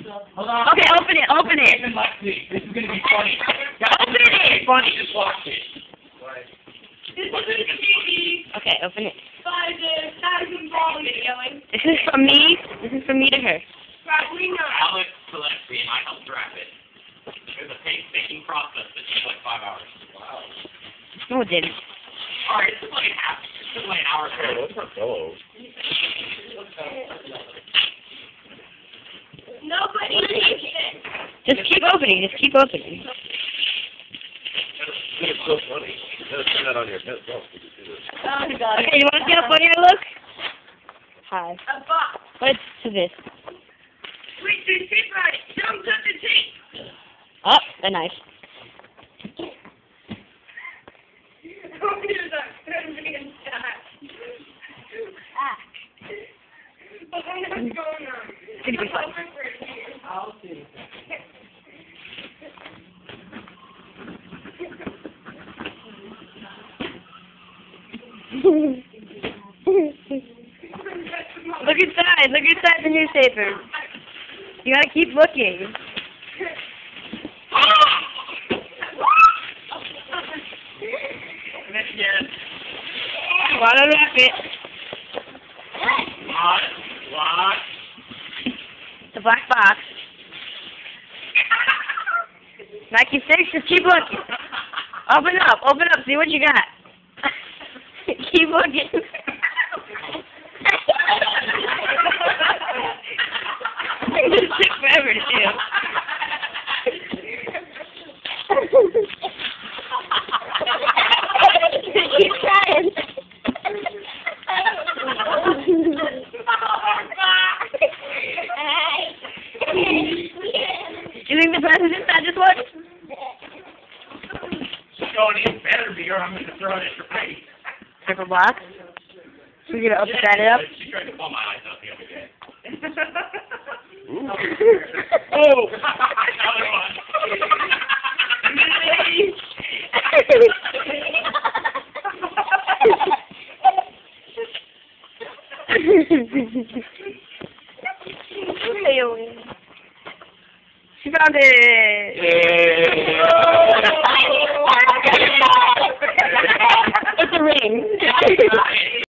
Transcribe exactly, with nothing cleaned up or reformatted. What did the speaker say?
Hold on. Okay, open it, open it. Even Lexi, this is gonna be funny. Open it. Funny, just watch it. Okay, open it. Five days, that is involved videoing. This is from me. This is from me to her. Right, we know. Alex Selexi and I helped wrap it. It was a painstaking process that took like five hours. Wow. No, it didn't. Alright, this is like half, this is like an hour. Oh, those are pillows. Nobody takes it. Just keep opening. Just keep opening. It's so funny. You gotta turn that on your head. Oh, you can see this. Oh, God. Okay, you want to see how funny I look? Hi. A box. What's to this? Wait, the tape on it. Don't touch the tape. Oh, a knife. Don't do that. Don't be inside. Ah. What's going on? It's gonna be fun. I'll see. Look inside. Look inside the newspaper. You gotta keep looking. Wanna wrap it? What? What? The black box. Nike six. Just keep looking. Open up. Open up. See what you got. Keep looking. This took forever to do. Keep trying. Do you think the president's inside this one? Going in better be or I'm gonna throw it at your face. Paper box. So we're gonna open that up. She tried to pull my eyes out the other day. Oh! Another one. She found it. It's a ring.